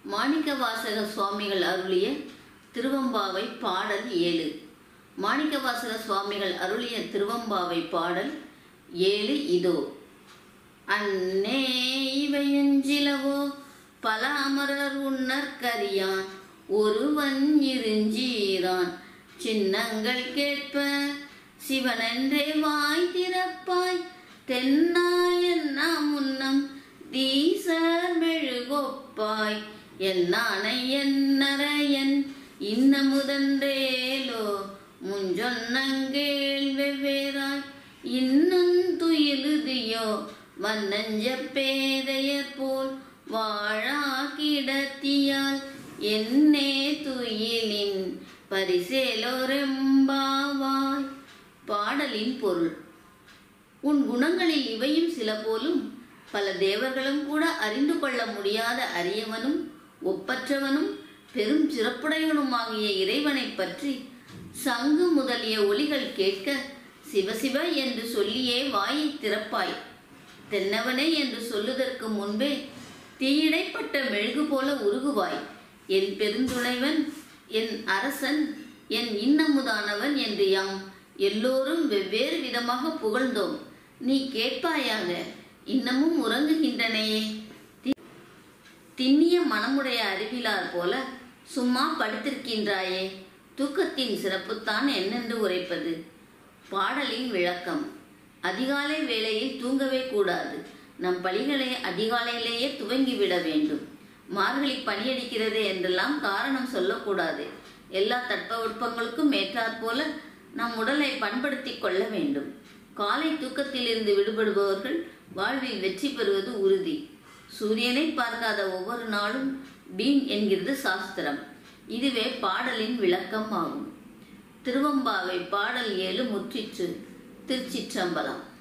மாணிக்கவாசக சுவாமிகள் அருளிய திருவெம்பாவை பாடல் 7. மாணிக்கவாசக சுவாமிகள் அருளிய திருவெம்பாவை பாடல் 7 இதோ. அன்னே இவையுஞ்சிலவோ பல அமரர் உன்னற்கரியான் ஒருவன் இருஞ்சீரான் சின்னங்கள் கேட்ப சிவனென்றே வாய் திறப்பாய் தென்னாயன்னா முன்னம் தீசர் மெழுகொப்பாய் என்னானை என்னரையன் இன்னமுதன்றேலோ முஞ்சொன்னங்கேள் வெவ்வேறாய் இன்னும் துயிலுதியோ வன்னஞ்ச பேதையர் போல் வாழா கிடத்தியால் என்னே துயிலின் பரிசேலோரெம்பாவாய். பாடலின் பொருள். உன் குணங்களில் இவையும் சில போலும் பல தேவர்களும் கூட அறிந்து கொள்ள முடியாத அரியவனும் ஒப்பற்றவனும் பெரும் சிறப்புடையவனுமாகிய இறைவனை பற்றி சங்கு முதலிய ஒலிகள் கேட்க சிவசிவ என்று சொல்லியே வாயை திறப்பாய். தென்னவனே என்று சொல்லுதற்கு முன்பே தீயிடைப்பட்ட மெழுகு போல உருகுவாய். என் பெருந்துணைவன், என் அரசன், என் இன்னமுதானவன் என்று யாம் எல்லோரும் வெவ்வேறு விதமாக புகழ்ந்தோம். நீ கேட்பாயாக, இன்னமும் உறங்குகின்றனையே. திண்ணிய மனமுடைய அறிவிலார் போல சும்மா படுத்திருக்கின்றாயே. தூக்கத்தின் சிறப்புத்தான் என்னென்று உரைப்பது? பாடலின் விளக்கம். அதிகாலை வேளையில் தூங்கவே கூடாது. நம் பணிகளை அதிகாலையிலேயே துவங்கிவிட வேண்டும். மார்கழி பனியடிக்கிறது என்றெல்லாம் காரணம் சொல்லக்கூடாது. எல்லா தட்பவெப்பங்களுக்கும் ஏற்றாற்போல நம் உடலை பண்படுத்தி கொள்ள வேண்டும். காலை தூக்கத்திலிருந்து விடுபடுபவர்கள் வாழ்வில் வெற்றி பெறுவது உறுதி. சூரியனை பார்க்காத ஒவ்வொரு நாளும் பீன் என்கிறது சாஸ்திரம். இதுவே பாடலின் விளக்கம் ஆகும். திருவெம்பாவை பாடல் 7 முற்றிற்று. திருச்சிற்றம்பலம்.